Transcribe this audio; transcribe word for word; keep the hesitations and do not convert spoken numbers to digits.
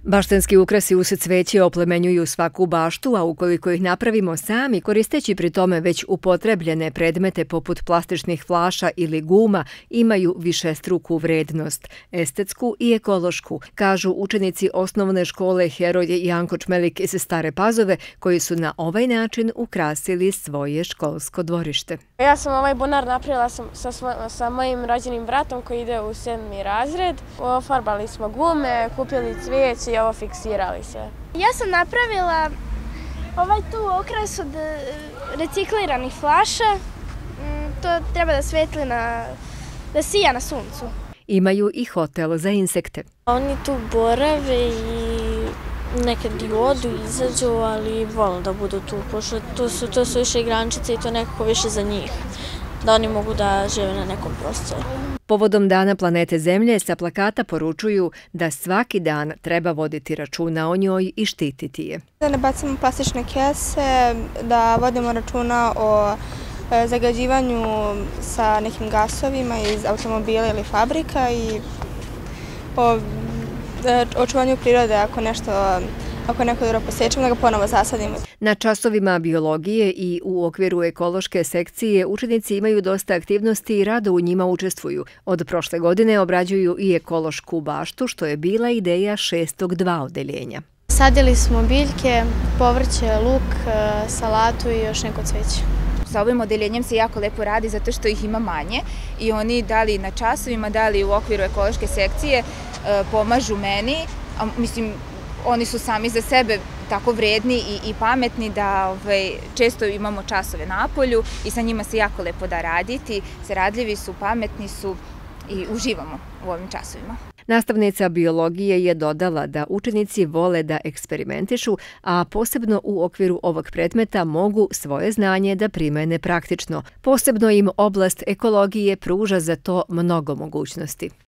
Baštenski ukrasi usred cveće oplemenjuju svaku baštu, a ukoliko ih napravimo sami, koristeći pri tome već upotrebljene predmete poput plastičnih flaša ili guma, imaju višestruku vrednost, estetsku i ekološku, kažu učenici osnovne škole Heroj Janko Čmelik iz Stare Pazove, koji su na ovaj način ukrasili svoje školsko dvorište. Ja sam ovaj bunar napravila sa, sa, sa mojim rođenim bratom koji ide u sedmi razred. Ofarbali smo gume, kupili cvijeće i ovo fiksirali sve. Ja sam napravila ovaj tu okras od recikliranih flaša. To treba da svetli na, da sija na suncu. Imaju i hotel za insekte. Oni tu borave i nekad i odu, izađu, ali volim da budu tu, pošto to su, to su više igrančice i to nekako više za njih, da oni mogu da žive na nekom prostoru. Povodom Dana planete Zemlje sa plakata poručuju da svaki dan treba voditi računa o njoj i štititi je. Da ne bacimo plastične kese, da vodimo računa o zagađivanju sa nekim gasovima iz automobila ili fabrika i o očuvanju prirode ako nešto Ako neko dobro posjećamo, da ga ponovo zasadimo. Na časovima biologije i u okviru ekološke sekcije učenici imaju dosta aktivnosti i rado u njima učestvuju. Od prošle godine obrađuju i ekološku baštu, što je bila ideja šestog dva odeljenja. Sadili smo biljke, povrće, luk, salatu i još neko cveće. Sa ovim odeljenjem se jako lepo radi zato što ih ima manje i oni da li na časovima, da li u okviru ekološke sekcije pomažu meni, a mislim oni su sami za sebe tako vredni i, i pametni da ovaj, često imamo časove na polju i sa njima se jako lepo da raditi, zaradljivi su, pametni su i uživamo u ovim časovima. Nastavnica biologije je dodala da učenici vole da eksperimentišu, a posebno u okviru ovog predmeta mogu svoje znanje da primene praktično. Posebno im oblast ekologije pruža za to mnogo mogućnosti.